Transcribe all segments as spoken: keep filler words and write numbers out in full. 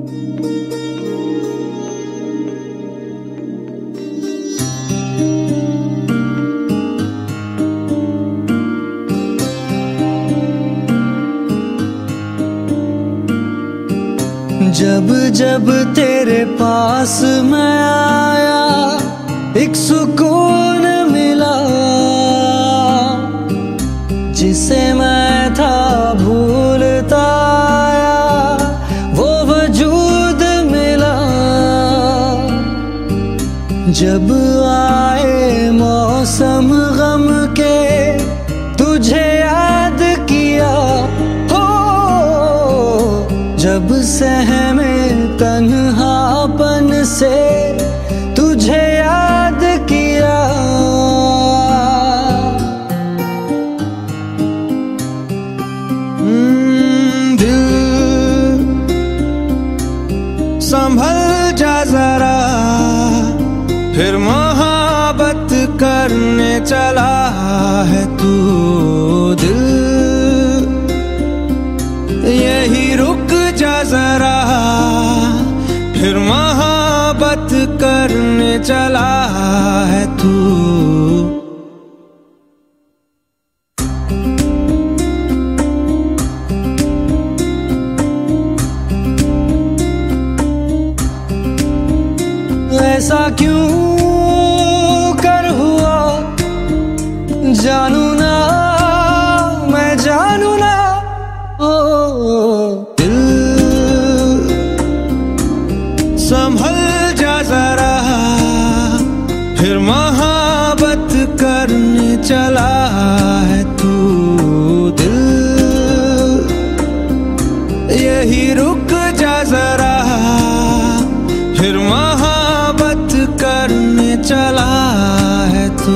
जब जब तेरे पास मैं आया एक सुकून मिला, जिसे मैं था भूलता आया वो वजूद मिला। जब आए मौसम गम के तुझे याद किया, जब सहमे तन्हापन से तुझे याद किया। दिल संभल जा जरा, फिर मोहब्बत करने चला है तू। दिल यही रुक जा जरा, फिर मोहब्बत करने चला है तू। ऐसा क्यों कर हुआ जानू ना, मैं जानू ना। ओ दिल संभल जा जरा, फिर मोहब्बत करने चला है तू। दिल यही रुक जा जरा, फिर मोहब्बत करने चला है तू।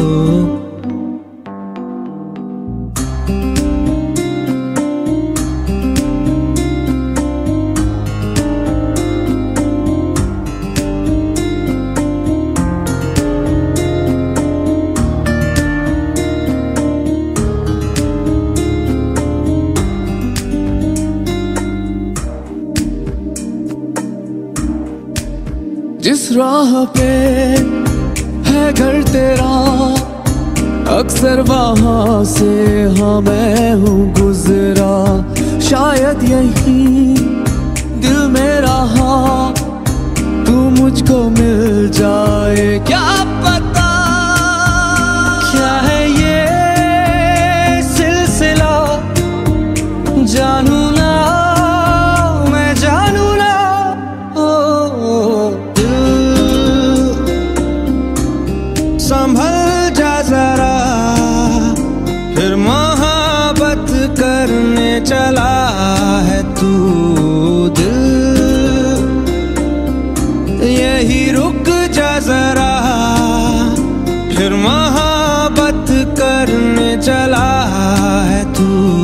जिस राह पे है घर तेरा, अक्सर वहां से हाँ मैं हूँ गुजरा। शायद यही दिल में रहा, तू मुझको मिल जाए क्या पता। क्या है ये सिलसिला जानू ना, मैं जानू ना। ओ संभल जा जरा, फिर मोहब्बत करने चला है तू। दिल यही रुक जा जरा, फिर मोहब्बत करने चला है तू।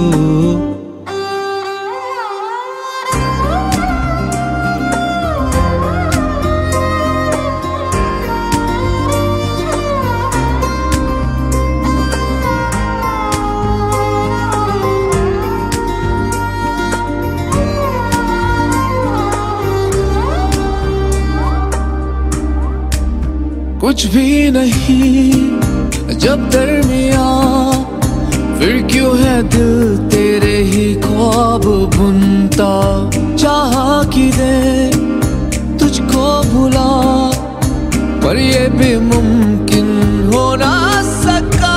कुछ भी नहीं जब दरमिया, फिर क्यों है दिल तेरे ही ख्वाब बुनता। चाह कि दे तुझको भुला, पर ये भी मुमकिन हो ना सका।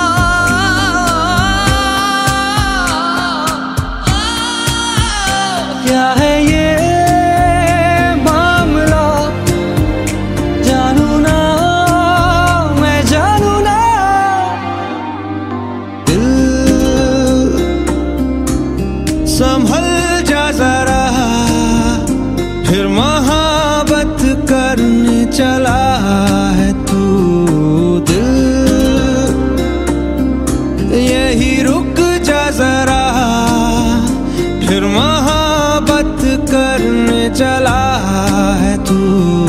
क्या है ये मामला जानू ना, मैं जानू ना। दिल संभल जा जरा, फिर मोहब्बत करने चला है तू। दिल यही रुक जा जरा, फिर मोहब्बत करने चला है तू।